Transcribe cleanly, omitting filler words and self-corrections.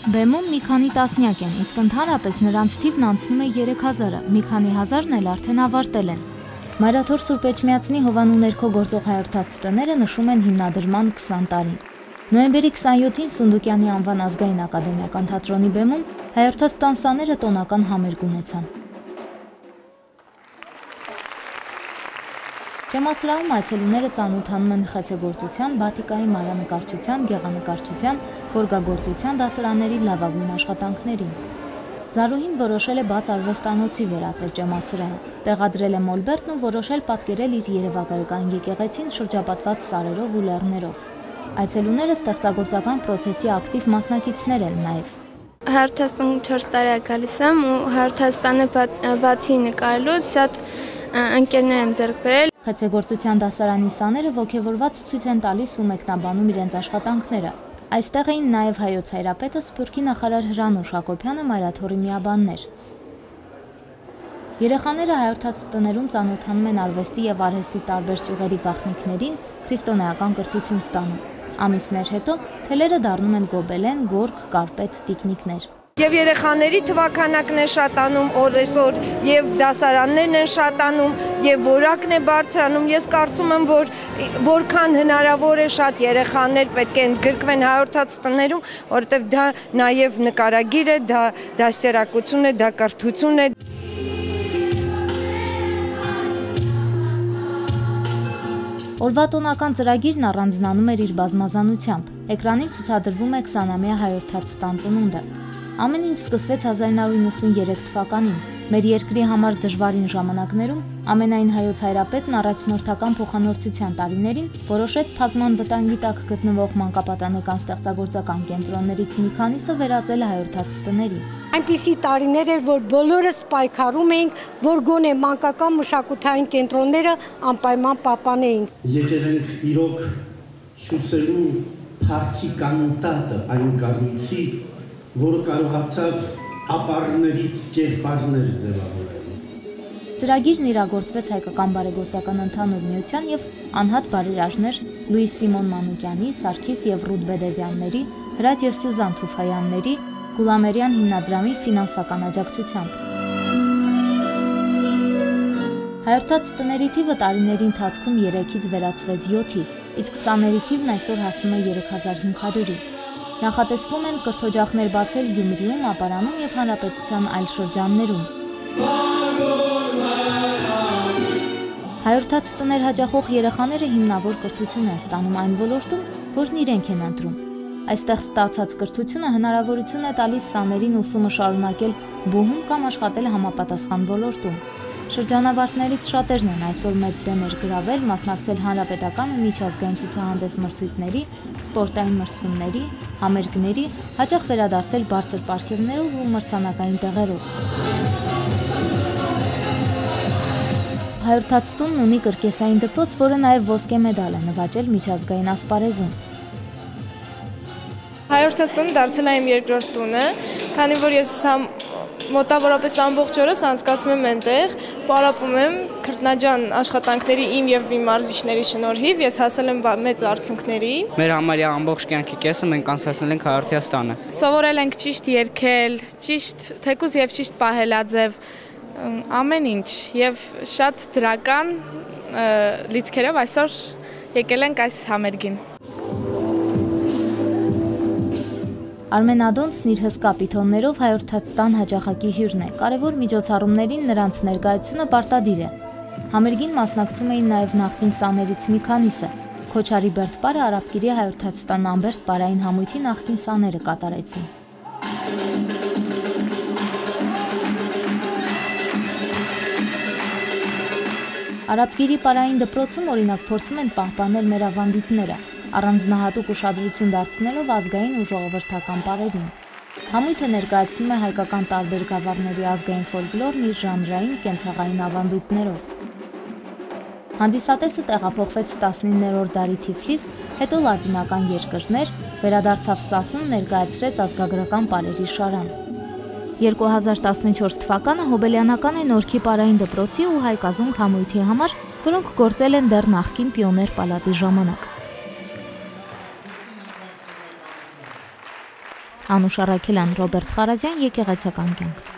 Բեմում մի քանի տասնյակ են, իսկ ընդհանրապես նրանց թիվն անցնում է 3000-ը, մի քանի հազարն էլ արդեն ավարտել են։ Մայրաթոր Սուրբ Էջմիածնի հովանու ներքո գործող հայորդաց տները նշում են հիմնադրման 20 տարին։ Նոյեմբերի 27-ին Սունդուկյանի անվան ազգային ակադեմիական թատրոնի բեմում հայորդաց տանսաները տոնական համերգ ունեցան։ Ջեմասրահում այցելուները ծանոթանում են խեցեգործության, բաթիկայի մանրանկարչության, գեղանկարչության, գորգագործության դասարանների լավագույն աշխատանքներին։ Զարուհին որոշել է բաց արվեստանոցի վերածել ջեմասրահը, տեղադրել է մոլբերտն ու որոշել պատկերել իր երևակայական եկեղեցին շրջապատված սարերով ու լեռներով։ Այցելուները ստեղծագործական պրոցեսի ակտիվ մասնակիցներ են նաև։ Հայորդաստան 4 տարի է գալիս եմ ու Հայորդաստանը բացի նկարելուց շատ ընկերներ եմ ձեռք բերել։ Խեցեգործության դասարանի սաները ոգևորված ցույց են տալիս ու մեկնաբանում իրենց աշխատանքները։ Այստեղ էին նաև հայոց հայրապետը Սփյուռքի նախարար Հրանուշ Հակոբյանը, Մայրաթորի միաբաններ։ Երեխաները հայորդաց տներում ծանոթանում են արվեստի եւ արհեստի տարբեր ճյուղերի գաղտնիքներին, քրիստոնեական կրթություն ստանում։ Ամիսներ հետո թելերը դառնում են գոբելեն, գորգ, կարպետ, տիկնիկներ։ Եվ երեխաների թվաքանակն է շատանում օրեսօր, եւ դասարաններն են շատանում, եւ որակն է բարձրանում։ Ես կարծում եմ, որ որքան հնարավոր է շատ երեխաներ պետք է ընդգրկվեն հայորդաց տներում, որովհետեւ դա նաեւ նկարագիր է, դա դաստիարակություն է, դա կրթություն է։ Օրվա տոնական ծրագիրն առանձնանում էր իր բազմազանությամբ։ Էկրանին ցուցադրվում է 20-ամյա հայորդաց տան ծնունդը։ Ամեն ինչ սկսվեց 1993 թվականին։ Մեր երկրի համար դժվարին ժամանակներում ամենայն հայոց հայրապետն առաջնորդական փոխանորցության տարիներին որոշեց փակման վտանգի տակ գտնվող մանկապատանեկան ստեղծագործական կենտրոններից մի քանիսը վերածել հայորդաց տների։ Այնպիսի տարիներ էր, որ բոլորս պայքարում էինք, որ գոնե մանկական մշակութային կենտրոնները անպայման պահպանեինք։ Եկել ենք իրոք հյուսելու փառքի կանտատը այն կառույցի, որը կարողացավ ապառներից կերպարներ ձևավորել։ Ծրագիրն իրագործվեց Հայկական բարեգործական ընդհանուր միության եւ անհատ բարերարներ Լուիս Սիմոն Մանուկյանի, Սարգիս եւ Ռուդ Բեդևյանների, Հրաչ եւ Սյուզան Թուֆայանների, Գուլամերյան հիմնադրամի ֆինանսական աջակցությամբ։ Հայորդաց տների թիվը տարիների ընթացքում 3-ից վերածվեց 7-ի, իսկ սաների թիվն այսօր հասնում է 3500-ի։ Նախատեսվում են կրթօջախներ բացել Գյումրիում, Ապարանում եւ Հանրապետության այլ շրջաններում։ Հայորդաց տներ հաճախող երեխաները հիմնավոր կրթություն են ստանում այն ոլորտում, որն իրենք են ընտրում։ Այստեղ ստացած կրթությունը հնարավորություն է տալիս սաներին ուսումը շարունակել բուհում կամ աշխատել համապատասխան ոլորտում։ Շրջանավարտներից շատերն են այսօր մեծ բեմեր գրավել, մասնակցել հանրապետական ու միջազգային ցուցահանդես մրցույթների, սպորտային մրցումների, համերգների, հաճախ վերադարձել բարձր պարգևներով ու մրցանակային տեղերով։ Հայորդաց տունն ունի կրկեսային դպրոց, որը նաև ոսկե մեդալ է նվաճել միջազգային ասպարեզում։ Հայորդաց տունը դարձել է իմ երկրորդ տունը, քանի որ ես մոտավորապես ամբողջ օրս անցկացնում եմ այնտեղ, պարապում եմ քրտնաջան աշխատանքների իմ եւ իմ մարզիչների շնորհիվ, ես հասել եմ մեծ արդյունքների։ Մեր համարյա ամբողջ կյանքի կեսը մենք անցկացնել ենք Հայորդաց տանը։ Սովորել ենք ճիշտ երգել, ճիշտ թեկուզ եւ ճիշտ պահելաձև, ամեն ինչ եւ շատ դրական լիցքերով այսօր եկել ենք այս համերգին։ Արմեն Ադոնցն իր հսկա պիթոններով հայորդաց տան հաճախակի հյուրն է։ Կարևոր միջոցառումներին նրանց ներկայությունը պարտադիր է։ Համերգին մասնակցում էին նաև նախկին սաներից մի քանիսը։ Քոչարի Բերդպարը Արաբկիրի հայորդաց տան Ամբերտ պարային համույթի նախկին սաները կատարեցին։ Արաբկիրի պարային դպրոցում օրինակ փորձում են պահպանել մեր ավանդույթները, առանձնահատուկ ուշադրություն դարձնելով ազգային ու ժողովրդական պարերին։ Համույթը ներկայացնում է հայկական տարբեր գավառների ազգային ֆոլկլորն իր ժանրային կենցաղային ավանդույթներով։ Հանդիսատեսը տեղափոխվեց 19-րդ դարի Թիֆլիս, հետո լատինական երկրներ, վերադարձավ Սասուն, ներկայացրեց ազգագրական պարերի շարան։ 2014 թվականը հոբելյանական է Նորքի պարային դպրոցի ու Հայկազունք համույթի համար, որոնք գործել են դեռ նախկին պիոներ պալատի ժամանակ։ Անուշ Առաքելյան, Ռոբերտ Խարազյան, եկեղեցական կյանք։